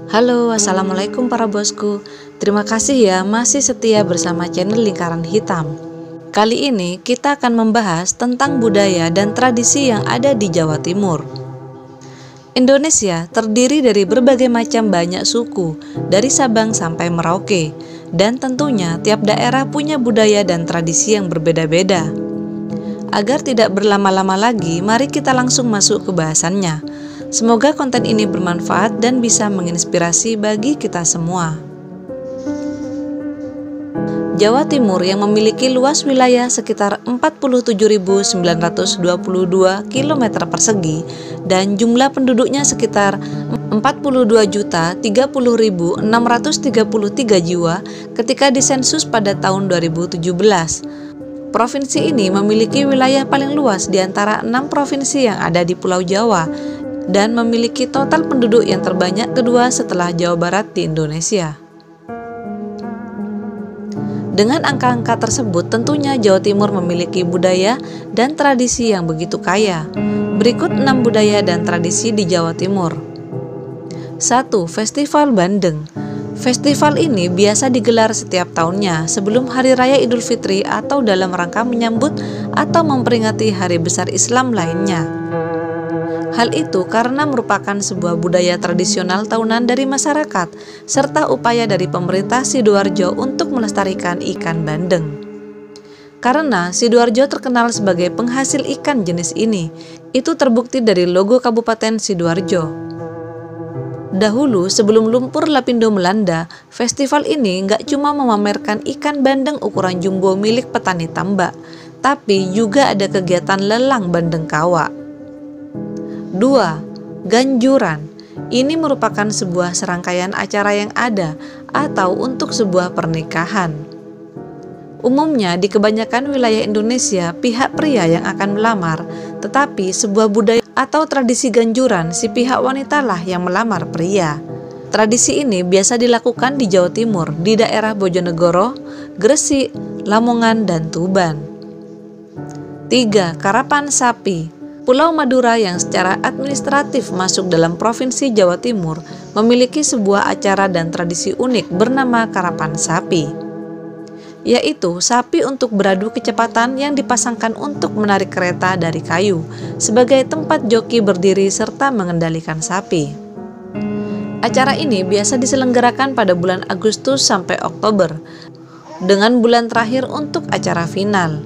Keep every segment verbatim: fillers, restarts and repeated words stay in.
Halo, assalamualaikum para bosku. Terima kasih ya masih setia bersama channel Lingkaran Hitam. Kali ini kita akan membahas tentang budaya dan tradisi yang ada di Jawa Timur. Indonesia terdiri dari berbagai macam banyak suku, dari Sabang sampai Merauke, dan tentunya tiap daerah punya budaya dan tradisi yang berbeda-beda. Agar tidak berlama-lama lagi, mari kita langsung masuk ke bahasannya. Semoga konten ini bermanfaat dan bisa menginspirasi bagi kita semua. Jawa Timur yang memiliki luas wilayah sekitar empat puluh tujuh ribu sembilan ratus dua puluh dua kilometer persegi dan jumlah penduduknya sekitar empat puluh dua juta tiga puluh ribu enam ratus tiga puluh tiga jiwa ketika disensus pada tahun dua ribu tujuh belas. Provinsi ini memiliki wilayah paling luas di antara enam provinsi yang ada di Pulau Jawa dan memiliki total penduduk yang terbanyak kedua setelah Jawa Barat di Indonesia. Dengan angka-angka tersebut, tentunya Jawa Timur memiliki budaya dan tradisi yang begitu kaya. Berikut enam budaya dan tradisi di Jawa Timur. satu. Festival Bandeng. Festival ini biasa digelar setiap tahunnya sebelum Hari Raya Idul Fitri atau dalam rangka menyambut atau memperingati hari besar Islam lainnya. Hal itu karena merupakan sebuah budaya tradisional tahunan dari masyarakat, serta upaya dari pemerintah Sidoarjo untuk melestarikan ikan bandeng. Karena Sidoarjo terkenal sebagai penghasil ikan jenis ini, itu terbukti dari logo Kabupaten Sidoarjo. Dahulu sebelum lumpur lapindo melanda, festival ini nggak cuma memamerkan ikan bandeng ukuran jumbo milik petani tambak, tapi juga ada kegiatan lelang bandeng kawak. dua. Ganjuran. Ini merupakan sebuah serangkaian acara yang ada atau untuk sebuah pernikahan. Umumnya di kebanyakan wilayah Indonesia pihak pria yang akan melamar, tetapi sebuah budaya atau tradisi ganjuran si pihak wanita lah yang melamar pria. Tradisi ini biasa dilakukan di Jawa Timur, di daerah Bojonegoro, Gresik, Lamongan, dan Tuban. tiga. Karapan Sapi. Pulau Madura yang secara administratif masuk dalam Provinsi Jawa Timur memiliki sebuah acara dan tradisi unik bernama Karapan Sapi, yaitu sapi untuk beradu kecepatan yang dipasangkan untuk menarik kereta dari kayu sebagai tempat joki berdiri serta mengendalikan sapi. Acara ini biasa diselenggarakan pada bulan Agustus sampai Oktober, dengan bulan terakhir untuk acara final.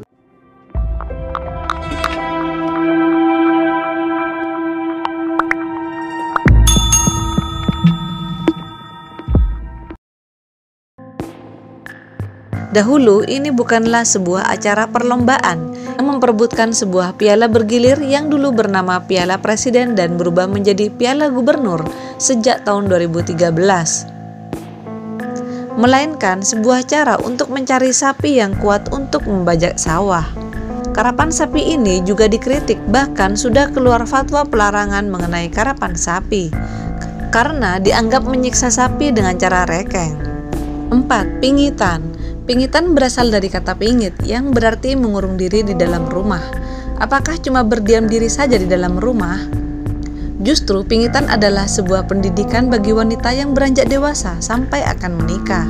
Dahulu ini bukanlah sebuah acara perlombaan yang memperebutkan sebuah piala bergilir yang dulu bernama Piala Presiden dan berubah menjadi Piala Gubernur sejak tahun dua ribu tiga belas. Melainkan sebuah cara untuk mencari sapi yang kuat untuk membajak sawah. Karapan sapi ini juga dikritik, bahkan sudah keluar fatwa pelarangan mengenai karapan sapi karena dianggap menyiksa sapi dengan cara rekeng. empat. Pingitan. Pingitan berasal dari kata pingit yang berarti mengurung diri di dalam rumah. Apakah cuma berdiam diri saja di dalam rumah? Justru pingitan adalah sebuah pendidikan bagi wanita yang beranjak dewasa sampai akan menikah.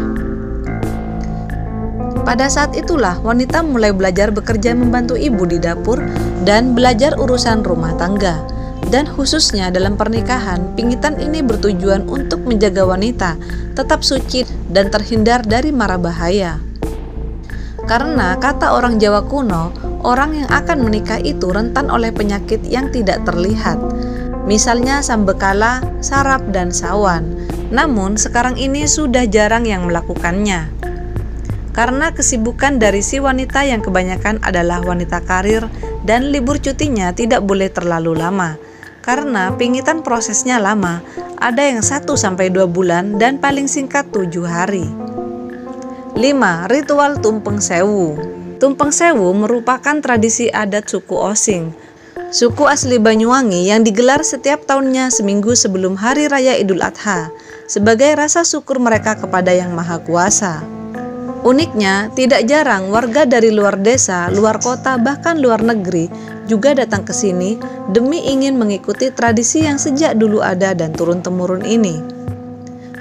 Pada saat itulah wanita mulai belajar bekerja membantu ibu di dapur dan belajar urusan rumah tangga. Dan khususnya dalam pernikahan, pingitan ini bertujuan untuk menjaga wanita tetap suci dan terhindar dari mara bahaya. Karena kata orang Jawa kuno, orang yang akan menikah itu rentan oleh penyakit yang tidak terlihat. Misalnya sambekala, saraf, dan sawan. Namun sekarang ini sudah jarang yang melakukannya. Karena kesibukan dari si wanita yang kebanyakan adalah wanita karir dan libur cutinya tidak boleh terlalu lama. Karena pingitan prosesnya lama, ada yang satu sampai dua bulan dan paling singkat tujuh hari. lima. Ritual Tumpeng Sewu. Tumpeng Sewu merupakan tradisi adat suku Osing, suku asli Banyuwangi yang digelar setiap tahunnya seminggu sebelum Hari Raya Idul Adha, sebagai rasa syukur mereka kepada Yang Maha Kuasa. Uniknya, tidak jarang warga dari luar desa, luar kota, bahkan luar negeri juga datang ke sini demi ingin mengikuti tradisi yang sejak dulu ada dan turun-temurun ini.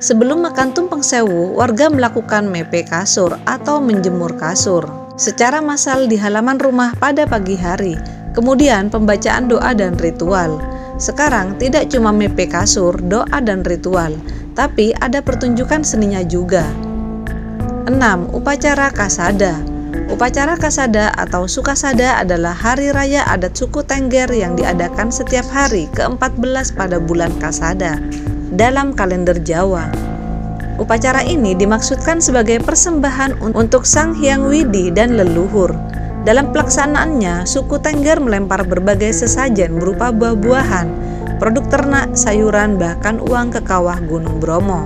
Sebelum makan tumpeng sewu, warga melakukan mepe kasur atau menjemur kasur secara massal di halaman rumah pada pagi hari. Kemudian pembacaan doa dan ritual. Sekarang tidak cuma mepe kasur, doa dan ritual, tapi ada pertunjukan seninya juga. enam. Upacara Kasada. Upacara Kasada atau Sukasada adalah hari raya adat suku Tengger yang diadakan setiap hari ke empat belas pada bulan Kasada dalam kalender Jawa. Upacara ini dimaksudkan sebagai persembahan untuk Sang Hyang Widi dan leluhur. Dalam pelaksanaannya, suku Tengger melempar berbagai sesajen berupa buah-buahan, produk ternak, sayuran, bahkan uang ke kawah Gunung Bromo.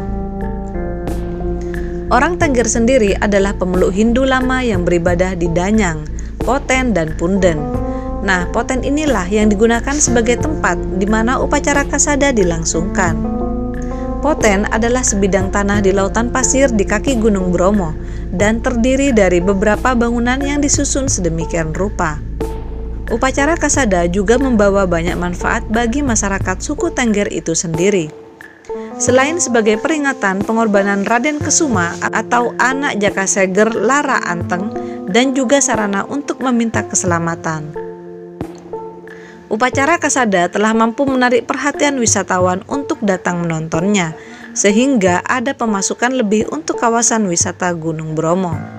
Orang Tengger sendiri adalah pemeluk Hindu lama yang beribadah di Danyang, Poten, dan Punden. Nah, Poten inilah yang digunakan sebagai tempat di mana upacara Kasada dilangsungkan. Poten adalah sebidang tanah di lautan pasir di kaki Gunung Bromo dan terdiri dari beberapa bangunan yang disusun sedemikian rupa. Upacara Kasada juga membawa banyak manfaat bagi masyarakat suku Tengger itu sendiri. Selain sebagai peringatan pengorbanan Raden Kesuma atau anak Jakaseger Lara Anteng dan juga sarana untuk meminta keselamatan. Upacara Kasada telah mampu menarik perhatian wisatawan untuk datang menontonnya, sehingga ada pemasukan lebih untuk kawasan wisata Gunung Bromo.